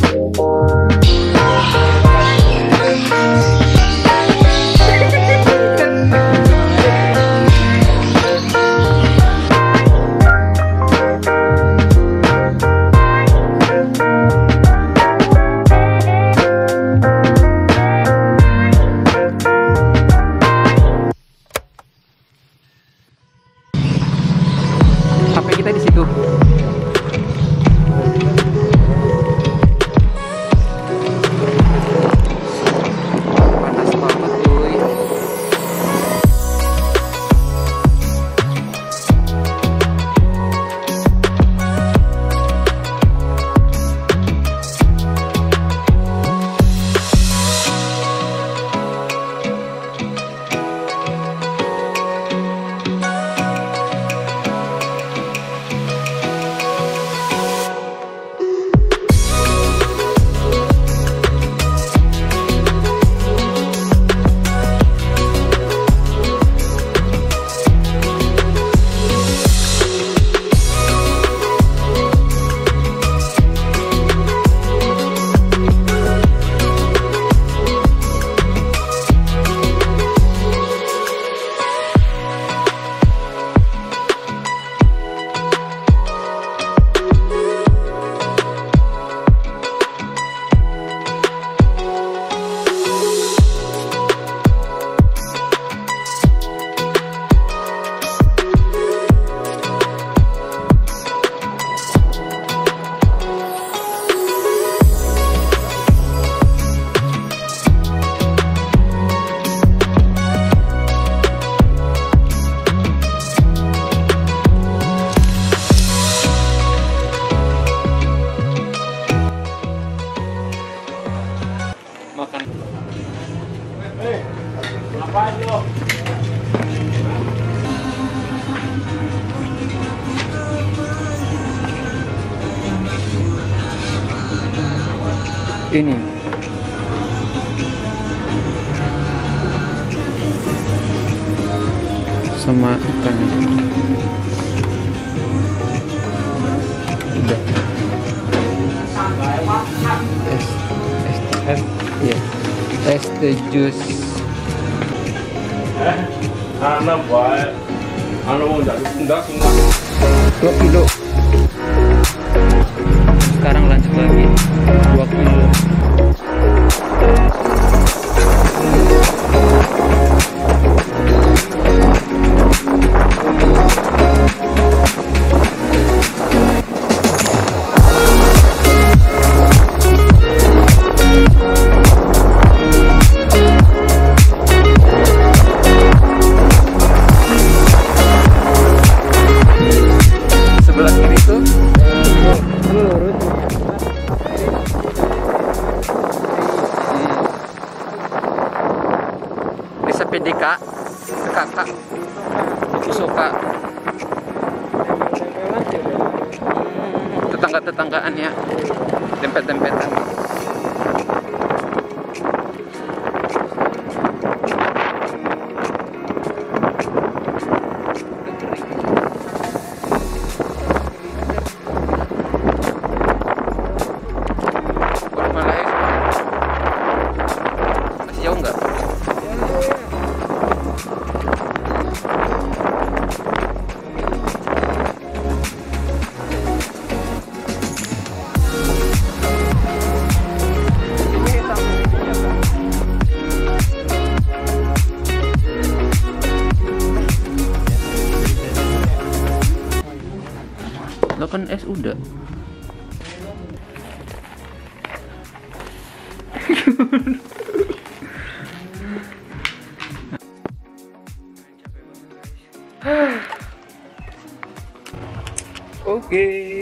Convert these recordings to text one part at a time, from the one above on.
HP kita di situ. Panas banget, cuy. Makan. Apaan lo? Ini sama ikan. Udah. Iya. Es teh jus. Anak baik. Anak mau enggak. 2 kilo. Sekarang lanjut lagi 2 kilo. Sebelah kiri tuh Desa PDK kakak Kusoka. Tetangga-tetanggaan ya, dempet-dempetan. Masih jauh nggak? Lo kan es udah. Oke.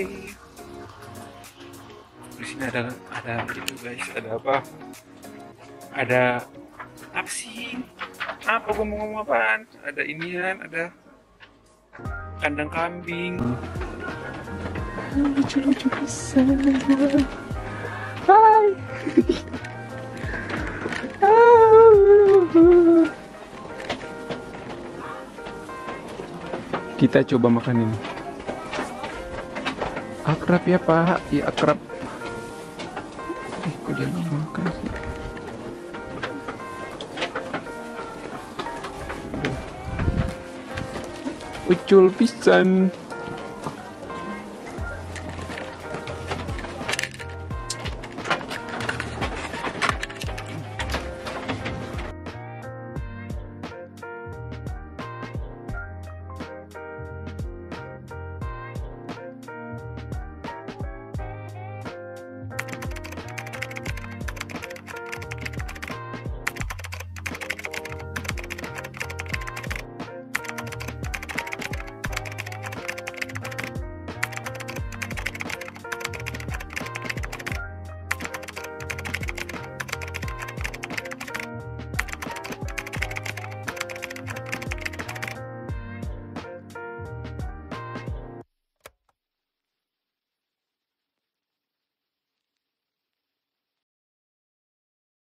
Di sini ada itu guys, ada apa? Ada taksi. Apa gua mau ngomong apaan? Ada inian, ada kandang kambing. Lucu-lucu bisa. Hai. Kita coba makan ini. Akrab ya Pak, ya akrab. Kok dia nggak makan sih? Ucul pisan.